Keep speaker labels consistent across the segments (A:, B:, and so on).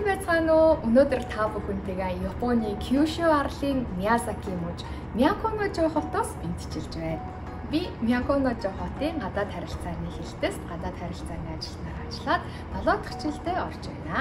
A: Сайн байцгаана уу? Өнөөдөр та бүхэнтэйгээ Японы Kyushu арлын Miyazaki мужи Myakonojō хотоос бэлтжиж байна. Би Myakonojō хотын гадаад харилцааны хэлтэс гадаад харилцааны ажилтнаар ажиллаад 7 дахь жилдээ орж байна.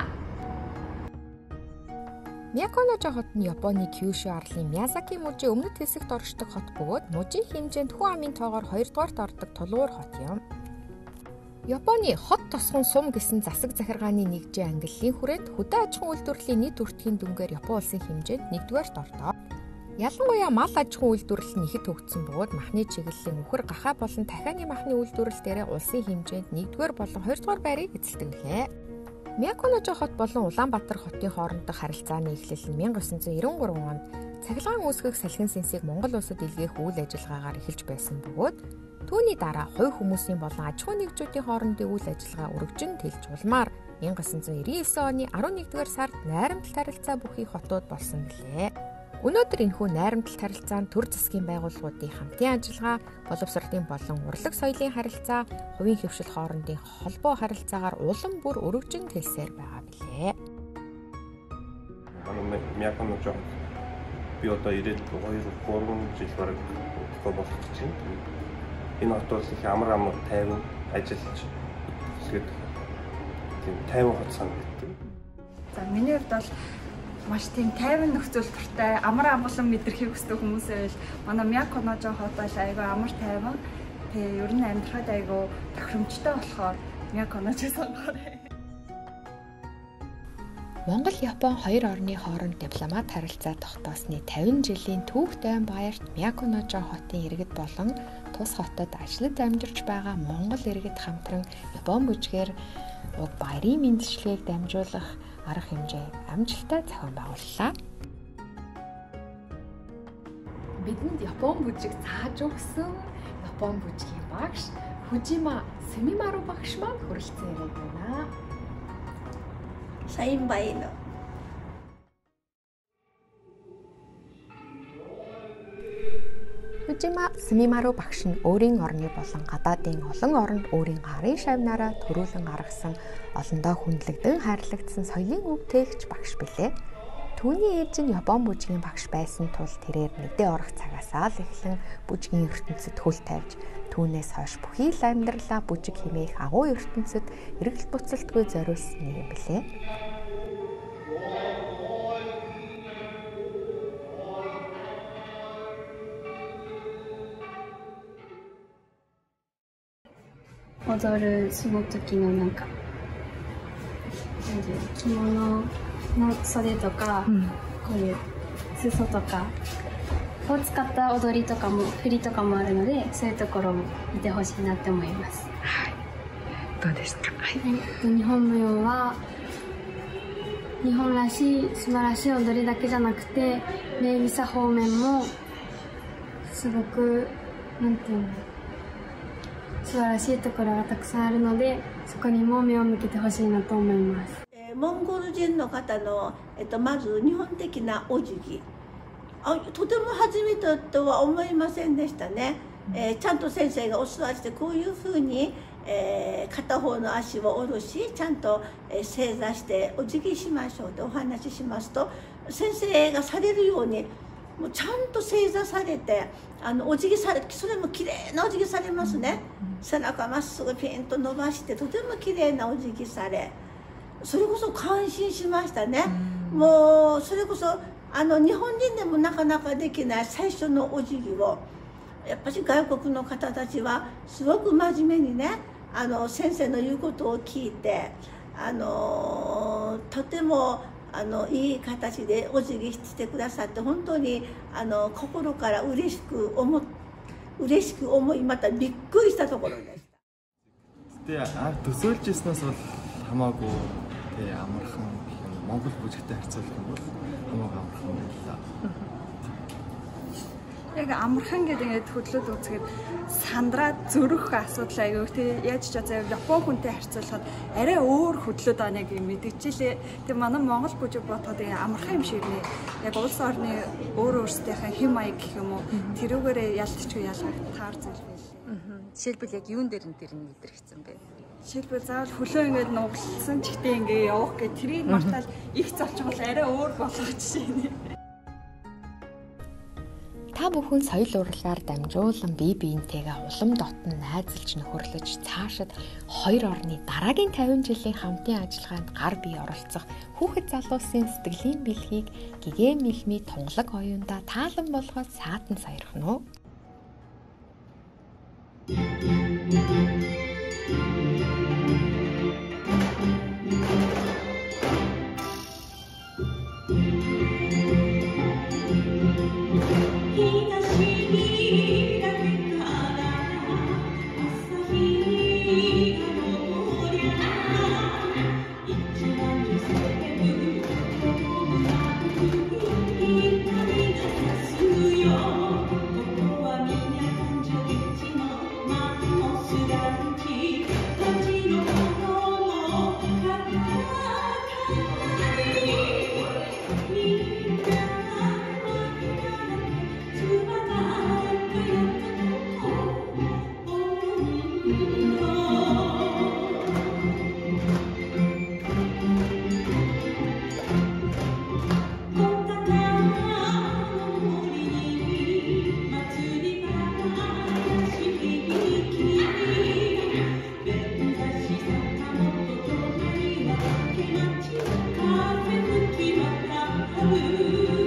A: Myakonojō хот нь Японы Kyushu арлын Miyazaki мужийн өмнөд хэсэгт оршдог хот бөгөөд мужийн хэмжээнд хүн амын тоогоор 2 дугаарт ордог тулгуур хот юм. Японы хот тосгон сум гэсэн засаг захиргааны нэгжийн ангиллын хүрээнд хөдөө аж ахуйн үйлдвэрлэлийн нийт өртгийн дүнгээр Япон улсын хэмжээнд 1-р ордог. Ялангуяа мал аж ахуйн үйлдвэрлэл нь ихэд хөгжсөн бөгөөд махны чиглэлийн үхэр гахаа болон дахианы махны үйлдвэрлэл дээр улсын хэмжээнд 1-р болон 2-р байрыг эзэлдэг лээ. Myakonojō хот болон Улаанбаатар хотын хоорондох харилцааны эхлэл нь 1993 онд цахилгаан үүсгэх салхин сэнсийг Монгол улсад илгээх үйл ажиллагаагаар эхэлж байсан бөгөөд түүний дараа хувь хүмүүсийн болон аж ахуйн нэгжүүдийн хоорондын үйл ажиллагаа өргөжин тэлж улмаар 1999 оны 11-р сард найрамдалт харилцаа бүхий хотууд болсон билээ. Өнөөдөр энэхүү найрамдалт харилцаанд төр засгийн байгууллагуудын хамтын ажиллагаа, боловсролын болон урлаг соёлын харилцаа, хувийн хөвшил хоорондын холбоо харилцаагаар улам бүр өргөжин тэлсээр байгаа билээ.
B: Myakonojō би одоо ирээд 2-3 жил бараг болох гэж байна. Энэ хот бол их амар тайван ажиллаж тэгээд тийм тайван хот санагддаг.
C: За миний хувьд бол маш тийм тайван нөхцөл төртэй амар амгалан мэдрэхийг хүсдэг хүмүүсээ л манай Myakonojō хот бол айгүй амар тайван. Тэгээ ер нь амьдрахад айгүй тохиромжтой болохоор Myakonojō сонгоорой.
A: Монгол-Япон хоёр орны хооронд дипломат харилцаа тогтоосны 50 жилийн түүхтэй баярт Myakonojō хотын иргэд болон тус хотод ажиллаж амьдарч байгаа Монгол иргэд хамтран Япон бүжгээр уг баярын мэндчилгээг дамжуулах арга хэмжээ амжилттай зохион байгууллаа. Бидэнд Япон бүжиг зааж өгсөн Япон бүжгийн багш Fujima Sumimaru багш маань хүрэлцэн ирээд байна.
D: Сайн байна.
A: Fujima Sumimaru багш нь өөрийн орны болон гадаадын олон оронд өөрийн гарын шавнаараа төрүүлэн гаргасан олондоо хүндлэгдэн хайрлагдсан соёлын үг тээгч багш билээ. Түүний ээж нь Япон бүжгийн багш байсан тул тэрээр мэдээ орох цагаасаа л эхлэн бүжгийн ертөнцид хөл тавьж түүнээс хойш бүхий л амьдралаа бүжиг хэмээх агуу ертөнцид эргэлт буцалтгүй зориулсан юм билээ.
D: 踊るその時のなんか着物の袖とか、こういう裾とかを使った踊りとかも振りとかもあるので、そういうところも見てほしいなって思います。
A: はい。どうですか？はい。
D: 日本舞踊は日本らしい素晴らしい踊りだけじゃなくて、礼儀作法面もすごくなんていうの。素晴らしいところがたくさんあるので、そこにも目を向けてほしいなと思います。
E: モンゴル人の方の、まず日本的なお辞儀、とても初めてとは思いませんでしたね。ちゃんと先生がお座りしてこういうふうに、片方の足を下ろしちゃんと、正座してお辞儀しましょうとお話ししますと、先生がされるようにもうちゃんと正座されてお辞儀され、それも綺麗なお辞儀されますね。背中まっすぐピンと伸ばしてとても綺麗なお辞儀され、それこそ感心しましたね。もうそれこそ日本人でもなかなかできない最初のお辞儀をやっぱり外国の方たちはすごく真面目にね先生の言うことを聞いてとてもいい形でお辞儀してくださって本当に心から嬉しく思いまたびっくりしたところでした。
F: Тэгээ төсөөлж ирснээс бол хамаагүй тэгээ амархан Монгол бүжигтэй харьцуулах юм бол хамаагүй амархан байлаа.
C: Яг амархан гэдэг хөдлөд үзгээд сандраад зөрөх асуудал аягүй тий яаж ч заяа Япон хүнтэй харьцуулахад арай өөр хөдлөд байна гэж мэдчихлээ. Тэг манай Монгол бүжиг бодоход амархан юм шиг нэ. Яг улс орны өөр өөрсдийнхээ хэм маяг гэх юм уу тэрүүгээрээ ялтчгүй ялгах таар зүйл байлээ.
A: Жишээлбэл яг юун дээр нь тэр нь илэрхсэн бэ?
C: Жишээлбэл заавал хөлөө ингээд нугалсан ч гэдэг ингээ явах гэх тэрийг мартаад их зочвол арай өөр болох жишээ нэ.
A: Та бүхэн соёл урлагаар дамжуулан бие биентэйгээ улам дотн найзалж нөхөрлөж цаашид хоёр орны дараагийн 50 жилийн хамтын ажиллагаанд гар бие оролцох хүүхэд залуусын сэтгэлийн бэлгийг Гэгэн Милми тунгалаг оюунда таалан болгоод саатан саярхна уу?
G: you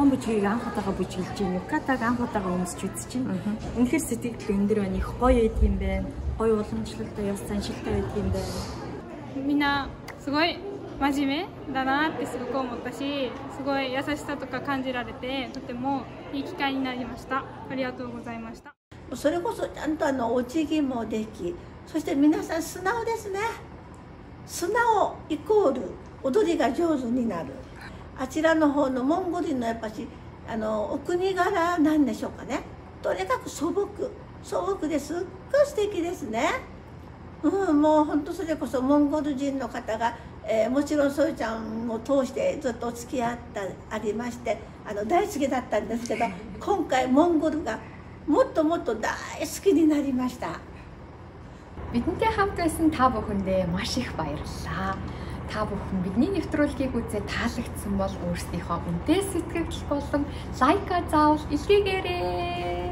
G: Япон бүжгийг анх удаага бүжиглэж байна. Юкатаг анх удаага өмсч үзэж байна. Үнэхээр сэтгэл өндөр байна. Их гоё байд юм байна. Гоё уламжлалтай явсан шилтэй байд юм байна.
H: みんなすごい真面目だなってすごく思ったし、すごい優しさとか感じられて、とてもいい機会になりました。ありがとうございました。
E: それこそちゃんとお辞儀もでき、そして皆さん素直ですね。素直イコール踊りが上手になる。あちらの方のモンゴルのやっぱしお国柄なんでしょうかね。とにかく素朴ですっごい素敵ですね。もう本当それこそモンゴル人の方が、もちろんソヨちゃんも通してずっとお付き合ってありまして大好きだったんですけど、今回モンゴルがもっともっと大好きになりました。
A: Бидэнтэй хамт байсан та бүхэндээ маш их баярлалаа. Та бүхэн бидний нэвтрүүлгийг үзээ таалагдсан бол өөрсдийнхөө үнэтэй сэтгэл болон лайка заавал илгээгээрэй.